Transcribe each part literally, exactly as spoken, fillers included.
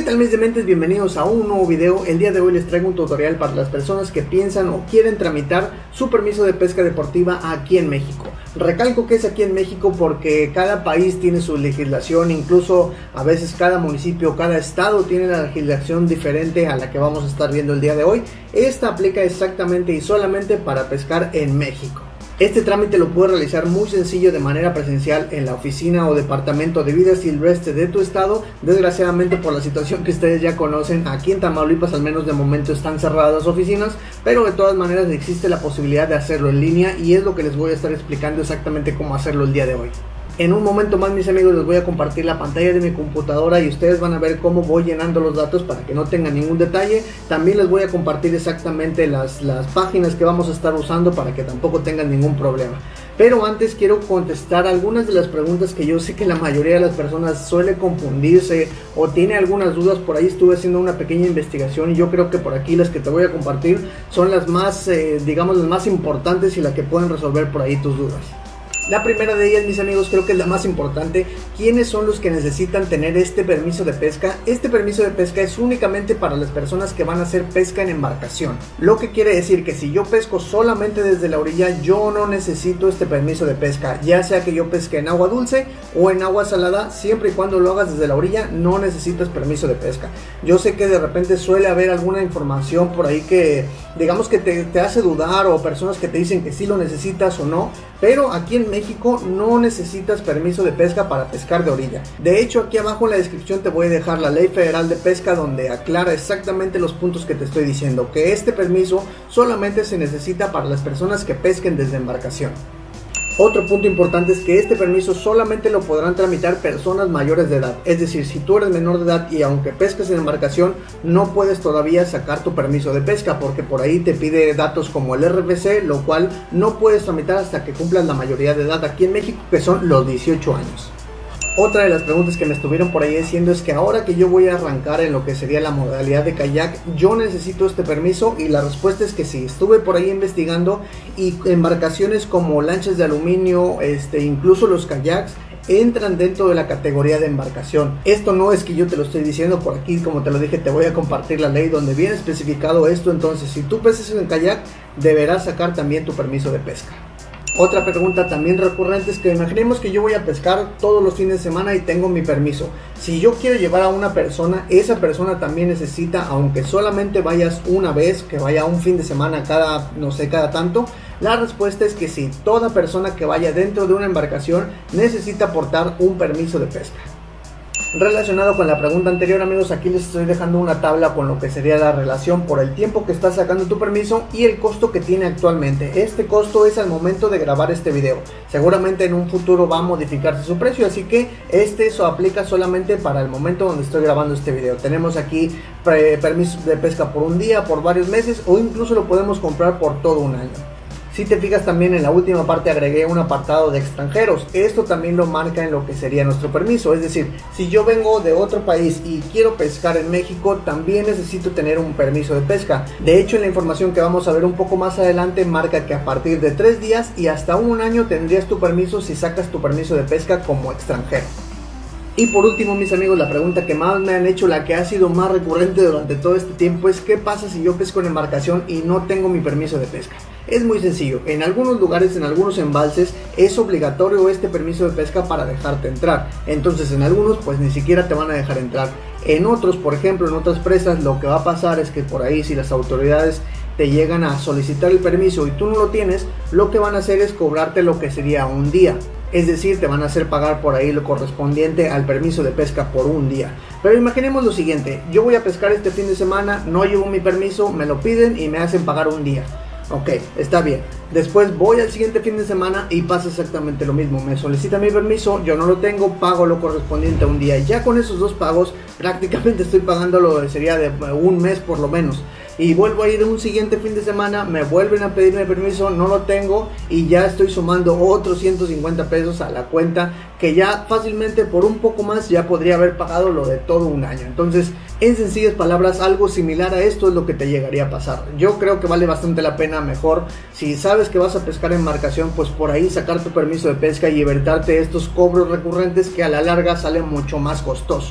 tal mis dementes? Bienvenidos a un nuevo video. El día de hoy les traigo un tutorial para las personas que piensan o quieren tramitar su permiso de pesca deportiva aquí en México. Recalco que es aquí en México porque cada país tiene su legislación, incluso a veces cada municipio, cada estado tiene la legislación diferente a la que vamos a estar viendo el día de hoy. Esta aplica exactamente y solamente para pescar en México. Este trámite lo puedes realizar muy sencillo de manera presencial en la oficina o departamento de vida silvestre de tu estado. Desgraciadamente, por la situación que ustedes ya conocen, aquí en Tamaulipas al menos de momento están cerradas las oficinas, pero de todas maneras existe la posibilidad de hacerlo en línea y es lo que les voy a estar explicando exactamente cómo hacerlo el día de hoy. En un momento más, mis amigos, les voy a compartir la pantalla de mi computadora y ustedes van a ver cómo voy llenando los datos para que no tengan ningún detalle. También les voy a compartir exactamente las, las páginas que vamos a estar usando para que tampoco tengan ningún problema. Pero antes quiero contestar algunas de las preguntas que yo sé que la mayoría de las personas suele confundirse o tiene algunas dudas. Por ahí estuve haciendo una pequeña investigación y yo creo que por aquí las que te voy a compartir son las más, eh, digamos, las más importantes y las que pueden resolver por ahí tus dudas. La primera de ellas, mis amigos, creo que es la más importante. ¿Quiénes son los que necesitan tener este permiso de pesca? Este permiso de pesca es únicamente para las personas que van a hacer pesca en embarcación. Lo que quiere decir que si yo pesco solamente desde la orilla, yo no necesito este permiso de pesca. Ya sea que yo pesque en agua dulce o en agua salada, siempre y cuando lo hagas desde la orilla, no necesitas permiso de pesca. Yo sé que de repente suele haber alguna información por ahí que, digamos, que te, te hace dudar, o personas que te dicen que sí lo necesitas o no, pero aquí en México México no necesitas permiso de pesca para pescar de orilla. De hecho, aquí abajo en la descripción te voy a dejar la Ley Federal de Pesca, donde aclara exactamente los puntos que te estoy diciendo, que este permiso solamente se necesita para las personas que pesquen desde embarcación. Otro punto importante es que este permiso solamente lo podrán tramitar personas mayores de edad. Es decir, si tú eres menor de edad y aunque pesques en embarcación, no puedes todavía sacar tu permiso de pesca, porque por ahí te pide datos como el R F C, lo cual no puedes tramitar hasta que cumplas la mayoría de edad aquí en México, que son los dieciocho años. Otra de las preguntas que me estuvieron por ahí diciendo es que ahora que yo voy a arrancar en lo que sería la modalidad de kayak, yo necesito este permiso, y la respuesta es que sí. Estuve por ahí investigando y embarcaciones como lanchas de aluminio, este, incluso los kayaks, entran dentro de la categoría de embarcación. Esto no es que yo te lo estoy diciendo por aquí, como te lo dije, te voy a compartir la ley donde viene especificado esto. Entonces, si tú pesas en kayak, deberás sacar también tu permiso de pesca. Otra pregunta también recurrente es que imaginemos que yo voy a pescar todos los fines de semana y tengo mi permiso. Si yo quiero llevar a una persona, esa persona también necesita, aunque solamente vayas una vez, que vaya un fin de semana cada, no sé, cada tanto. La respuesta es que sí, toda persona que vaya dentro de una embarcación necesita aportar un permiso de pesca. Relacionado con la pregunta anterior, amigos, aquí les estoy dejando una tabla con lo que sería la relación por el tiempo que estás sacando tu permiso y el costo que tiene actualmente. Este costo es al momento de grabar este video. Seguramente en un futuro va a modificarse su precio, así que este eso aplica solamente para el momento donde estoy grabando este video. Tenemos aquí permisos de pesca por un día, por varios meses, o incluso lo podemos comprar por todo un año. Si te fijas, también en la última parte agregué un apartado de extranjeros. Esto también lo marca en lo que sería nuestro permiso. Es decir, si yo vengo de otro país y quiero pescar en México, también necesito tener un permiso de pesca. De hecho, en la información que vamos a ver un poco más adelante, marca que a partir de tres días y hasta un año tendrías tu permiso si sacas tu permiso de pesca como extranjero. Y por último, mis amigos, la pregunta que más me han hecho, la que ha sido más recurrente durante todo este tiempo, es ¿qué pasa si yo pesco en embarcación y no tengo mi permiso de pesca? Es muy sencillo. En algunos lugares, en algunos embalses, es obligatorio este permiso de pesca para dejarte entrar. Entonces, en algunos, pues ni siquiera te van a dejar entrar. En otros, por ejemplo, en otras presas, lo que va a pasar es que por ahí, si las autoridades te llegan a solicitar el permiso y tú no lo tienes, lo que van a hacer es cobrarte lo que sería un día. Es decir, te van a hacer pagar por ahí lo correspondiente al permiso de pesca por un día. Pero imaginemos lo siguiente: yo voy a pescar este fin de semana, no llevo mi permiso, me lo piden y me hacen pagar un día. Ok, está bien. Después voy al siguiente fin de semana y pasa exactamente lo mismo. Me solicita mi permiso, yo no lo tengo, pago lo correspondiente a un día. Y ya con esos dos pagos prácticamente estoy pagando lo que sería de un mes por lo menos. Y vuelvo a ir un siguiente fin de semana, me vuelven a pedirme permiso, no lo tengo y ya estoy sumando otros ciento cincuenta pesos a la cuenta, que ya fácilmente por un poco más ya podría haber pagado lo de todo un año. Entonces, en sencillas palabras, algo similar a esto es lo que te llegaría a pasar. Yo creo que vale bastante la pena, mejor si sabes que vas a pescar en embarcación, pues por ahí sacar tu permiso de pesca y evitarte estos cobros recurrentes que a la larga salen mucho más costoso.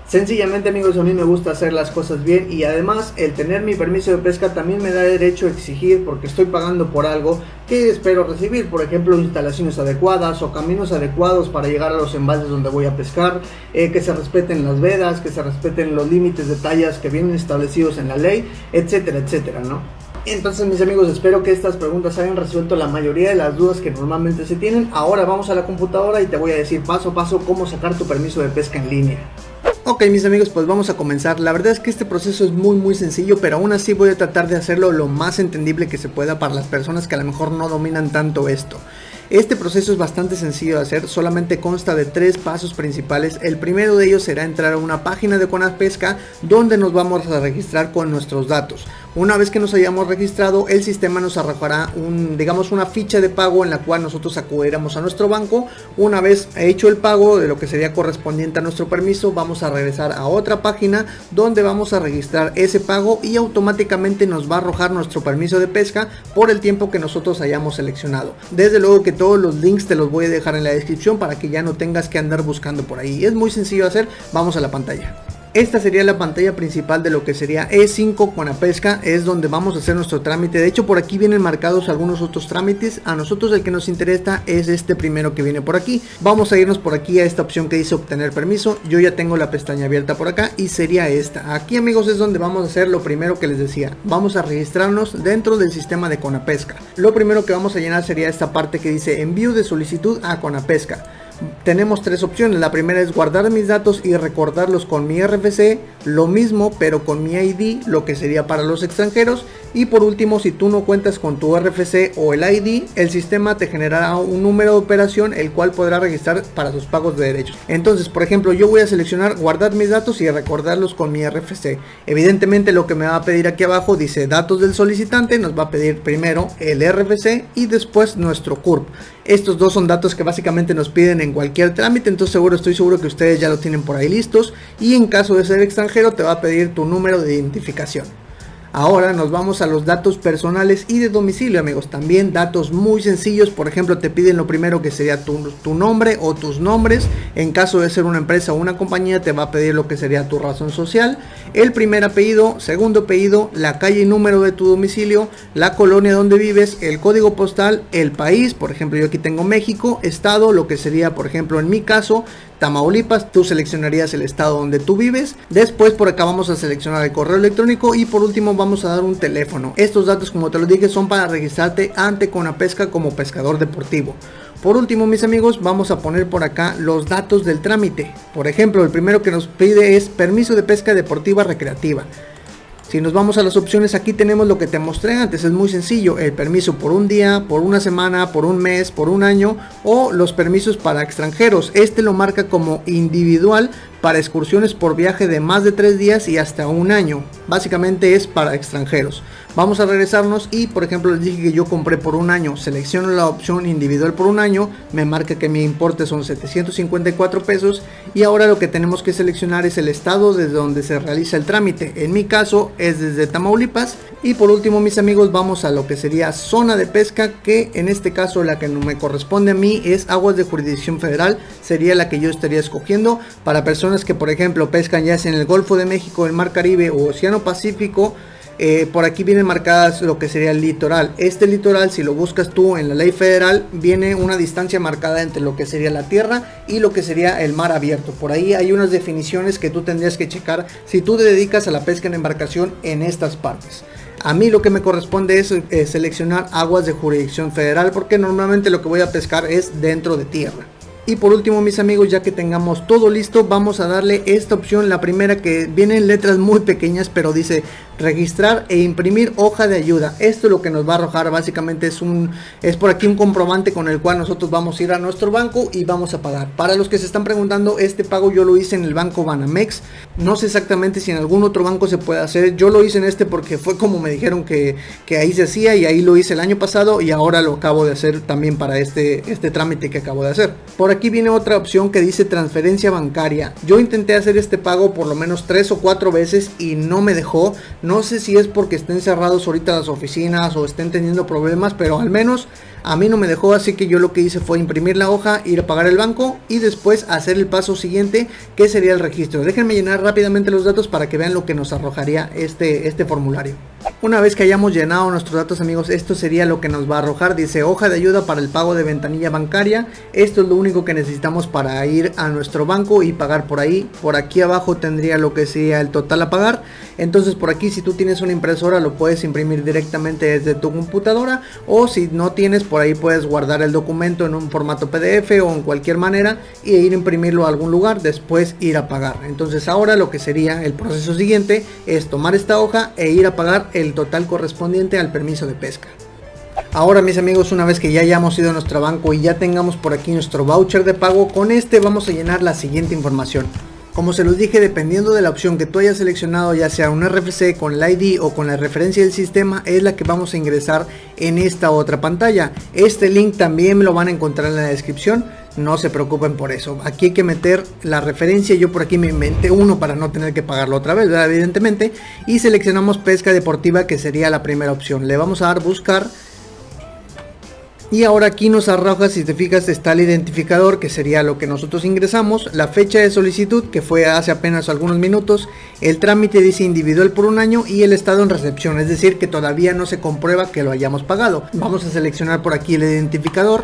Sencillamente, amigos, a mí me gusta hacer las cosas bien, y además el tener mi permiso de pesca también me da derecho a exigir, porque estoy pagando por algo que espero recibir, por ejemplo instalaciones adecuadas o caminos adecuados para llegar a los embalses donde voy a pescar, eh, que se respeten las vedas, que se respeten los límites de tallas que vienen establecidos en la ley, etcétera, etcétera, ¿no? Entonces, mis amigos, espero que estas preguntas hayan resuelto la mayoría de las dudas que normalmente se tienen. Ahora vamos a la computadora y te voy a decir paso a paso cómo sacar tu permiso de pesca en línea. Ok, mis amigos, pues vamos a comenzar. La verdad es que este proceso es muy muy sencillo, pero aún así voy a tratar de hacerlo lo más entendible que se pueda para las personas que a lo mejor no dominan tanto esto. Este proceso es bastante sencillo de hacer, solamente consta de tres pasos principales. El primero de ellos será entrar a una página de Conapesca donde nos vamos a registrar con nuestros datos. Una vez que nos hayamos registrado, el sistema nos arrojará un, digamos, una ficha de pago en la cual nosotros acudiremos a nuestro banco. Una vez hecho el pago de lo que sería correspondiente a nuestro permiso, vamos a regresar a otra página donde vamos a registrar ese pago y automáticamente nos va a arrojar nuestro permiso de pesca por el tiempo que nosotros hayamos seleccionado. Desde luego que todos los links te los voy a dejar en la descripción para que ya no tengas que andar buscando por ahí. Es muy sencillo de hacer. Vamos a la pantalla. Esta sería la pantalla principal de lo que sería E cinco Conapesca, es donde vamos a hacer nuestro trámite. De hecho, por aquí vienen marcados algunos otros trámites. A nosotros el que nos interesa es este primero que viene por aquí. Vamos a irnos por aquí a esta opción que dice obtener permiso. Yo ya tengo la pestaña abierta por acá y sería esta. Aquí, amigos, es donde vamos a hacer lo primero que les decía. Vamos a registrarnos dentro del sistema de Conapesca. Lo primero que vamos a llenar sería esta parte que dice envío de solicitud a Conapesca. Tenemos tres opciones. La primera es guardar mis datos y recordarlos con mi R F C, lo mismo pero con mi I D, lo que sería para los extranjeros. Y por último, si tú no cuentas con tu R F C o el I D, el sistema te generará un número de operación el cual podrá registrar para sus pagos de derechos. Entonces, por ejemplo, yo voy a seleccionar guardar mis datos y recordarlos con mi R F C. Evidentemente lo que me va a pedir aquí abajo dice datos del solicitante. Nos va a pedir primero el R F C y después nuestro C U R P. Estos dos son datos que básicamente nos piden en cualquier trámite, entonces seguro, estoy seguro que ustedes ya lo tienen por ahí listos. Y en caso de ser extranjero te va a pedir tu número de identificación. Ahora nos vamos a los datos personales y de domicilio, amigos. También datos muy sencillos. Por ejemplo, te piden lo primero que sería tu, tu nombre o tus nombres. En caso de ser una empresa o una compañía, te va a pedir lo que sería tu razón social, el primer apellido, segundo apellido, la calle y número de tu domicilio, la colonia donde vives, el código postal, el país. Por ejemplo, yo aquí tengo México, estado, lo que sería, por ejemplo, en mi caso, Tamaulipas. Tú seleccionarías el estado donde tú vives. Después por acá vamos a seleccionar el correo electrónico y por último vamos a dar un teléfono. Estos datos, como te lo dije, son para registrarte ante Conapesca como pescador deportivo. Por último, mis amigos, vamos a poner por acá los datos del trámite. Por ejemplo, el primero que nos pide es permiso de pesca deportiva recreativa. Si nos vamos a las opciones, aquí tenemos lo que te mostré antes. Es muy sencillo: el permiso por un día, por una semana, por un mes, por un año, o los permisos para extranjeros. Este lo marca como individual para excursiones por viaje de más de tres días y hasta un año. Básicamente es para extranjeros. Vamos a regresarnos y, por ejemplo, les dije que yo compré por un año. Selecciono la opción individual por un año, me marca que mi importe son setecientos cincuenta y cuatro pesos. Y ahora lo que tenemos que seleccionar es el estado desde donde se realiza el trámite. En mi caso es desde Tamaulipas. Y por último, mis amigos, vamos a lo que sería zona de pesca, que en este caso la que no me corresponde a mí es aguas de jurisdicción federal. Sería la que yo estaría escogiendo para personas que, por ejemplo, pescan ya sea en el Golfo de México, el Mar Caribe o Océano Pacífico. Eh, por aquí vienen marcadas lo que sería el litoral. Este litoral, si lo buscas tú en la ley federal, viene una distancia marcada entre lo que sería la tierra y lo que sería el mar abierto. Por ahí hay unas definiciones que tú tendrías que checar si tú te dedicas a la pesca en embarcación en estas partes. A mí lo que me corresponde es eh, seleccionar aguas de jurisdicción federal, porque normalmente lo que voy a pescar es dentro de tierra. Y por último, mis amigos, ya que tengamos todo listo, vamos a darle esta opción, la primera, que viene en letras muy pequeñas, pero dice registrar e imprimir hoja de ayuda. Esto lo que nos va a arrojar básicamente es un es por aquí un comprobante con el cual nosotros vamos a ir a nuestro banco y vamos a pagar. Para los que se están preguntando, este pago yo lo hice en el banco Banamex. No sé exactamente si en algún otro banco se puede hacer. Yo lo hice en este porque fue como me dijeron que, que ahí se hacía, y ahí lo hice el año pasado y ahora lo acabo de hacer también para este, este trámite que acabo de hacer. Por aquí aquí viene otra opción que dice transferencia bancaria. Yo intenté hacer este pago por lo menos tres o cuatro veces y no me dejó. No sé si es porque estén cerrados ahorita las oficinas o estén teniendo problemas, pero al menos a mí no me dejó, así que yo lo que hice fue imprimir la hoja, ir a pagar el banco y después hacer el paso siguiente, que sería el registro. Déjenme llenar rápidamente los datos para que vean lo que nos arrojaría este, este formulario. Una vez que hayamos llenado nuestros datos, amigos, esto sería lo que nos va a arrojar. Dice hoja de ayuda para el pago de ventanilla bancaria. Esto es lo único que necesitamos para ir a nuestro banco y pagar por ahí. Por aquí abajo tendría lo que sería el total a pagar. Entonces por aquí, si tú tienes una impresora, lo puedes imprimir directamente desde tu computadora, o si no tienes, por ahí puedes guardar el documento en un formato P D F o en cualquier manera y ir a imprimirlo a algún lugar, después ir a pagar. Entonces ahora lo que sería el proceso siguiente es tomar esta hoja e ir a pagar el total correspondiente al permiso de pesca. Ahora, mis amigos, una vez que ya hayamos ido a nuestro banco y ya tengamos por aquí nuestro voucher de pago, con este vamos a llenar la siguiente información. Como se los dije, dependiendo de la opción que tú hayas seleccionado, ya sea un R F C con el I D o con la referencia del sistema, es la que vamos a ingresar en esta otra pantalla. Este link también lo van a encontrar en la descripción, no se preocupen por eso. Aquí hay que meter la referencia, yo por aquí me inventé uno para no tener que pagarlo otra vez, ¿verdad? Evidentemente, y seleccionamos pesca deportiva, que sería la primera opción. Le vamos a dar buscar. Y ahora aquí nos arroja, si te fijas, está el identificador, que sería lo que nosotros ingresamos, la fecha de solicitud, que fue hace apenas algunos minutos, el trámite dice individual por un año y el estado en recepción, es decir, que todavía no se comprueba que lo hayamos pagado. Vamos a seleccionar por aquí el identificador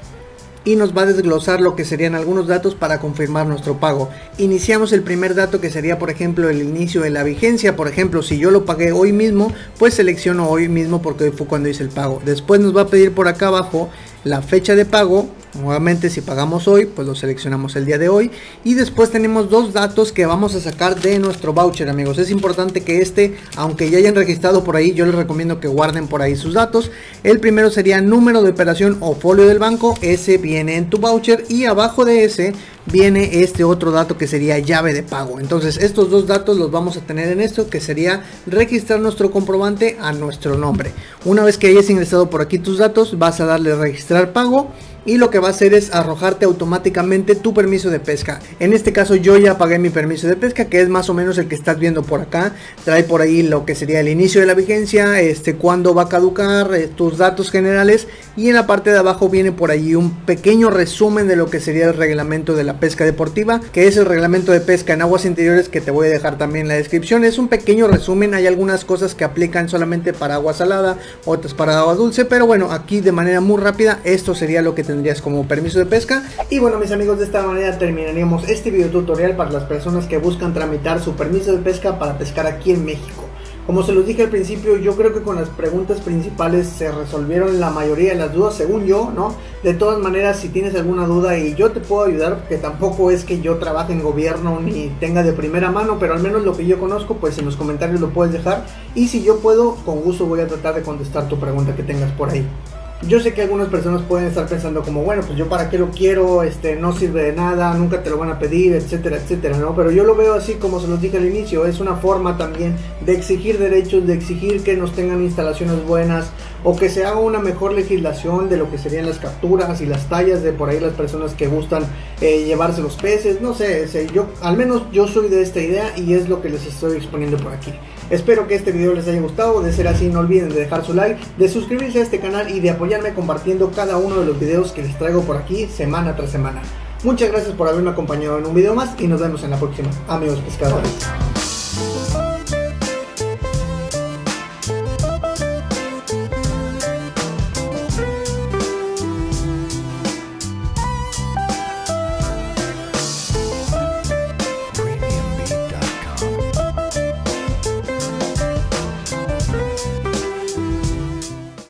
y nos va a desglosar lo que serían algunos datos para confirmar nuestro pago. Iniciamos el primer dato, que sería por ejemplo el inicio de la vigencia. Por ejemplo, si yo lo pagué hoy mismo, pues selecciono hoy mismo porque hoy fue cuando hice el pago. Después nos va a pedir por acá abajo la fecha de pago. Nuevamente, si pagamos hoy, pues lo seleccionamos el día de hoy. Y después tenemos dos datos que vamos a sacar de nuestro voucher, amigos. Es importante que este, aunque ya hayan registrado por ahí, yo les recomiendo que guarden por ahí sus datos. El primero sería número de operación o folio del banco. Ese viene en tu voucher y abajo de ese viene este otro dato, que sería llave de pago. Entonces estos dos datos los vamos a tener en esto, que sería registrar nuestro comprobante a nuestro nombre. Una vez que hayas ingresado por aquí tus datos, vas a darle registrar pago y lo que va a hacer es arrojarte automáticamente tu permiso de pesca. En este caso yo ya pagué mi permiso de pesca, que es más o menos el que estás viendo por acá. Trae por ahí lo que sería el inicio de la vigencia, este cuándo va a caducar, eh, tus datos generales, y en la parte de abajo viene por ahí un pequeño resumen de lo que sería el reglamento de la pesca deportiva, que es el reglamento de pesca en aguas interiores, que te voy a dejar también en la descripción. Es un pequeño resumen, hay algunas cosas que aplican solamente para agua salada, otras para agua dulce, pero bueno, aquí de manera muy rápida esto sería lo que tendrías como permiso de pesca. Y bueno, mis amigos, de esta manera terminaríamos este video tutorial para las personas que buscan tramitar su permiso de pesca para pescar aquí en México. Como se los dije al principio, yo creo que con las preguntas principales se resolvieron la mayoría de las dudas, según yo, ¿no? De todas maneras, si tienes alguna duda y yo te puedo ayudar, porque tampoco es que yo trabaje en gobierno ni tenga de primera mano, pero al menos lo que yo conozco, pues en los comentarios lo puedes dejar, y si yo puedo, con gusto voy a tratar de contestar tu pregunta que tengas por ahí. Yo sé que algunas personas pueden estar pensando como, bueno, pues yo para qué lo quiero, este no sirve de nada, nunca te lo van a pedir, etcétera, etcétera, ¿no? Pero yo lo veo así, como se los dije al inicio, es una forma también de exigir derechos, de exigir que nos tengan instalaciones buenas, o que se haga una mejor legislación de lo que serían las capturas y las tallas de por ahí las personas que gustan eh, llevarse los peces. No sé, sé, yo al menos yo soy de esta idea y es lo que les estoy exponiendo por aquí. Espero que este video les haya gustado. De ser así, no olviden de dejar su like, de suscribirse a este canal y de apoyarme compartiendo cada uno de los videos que les traigo por aquí semana tras semana. Muchas gracias por haberme acompañado en un video más y nos vemos en la próxima, amigos pescadores.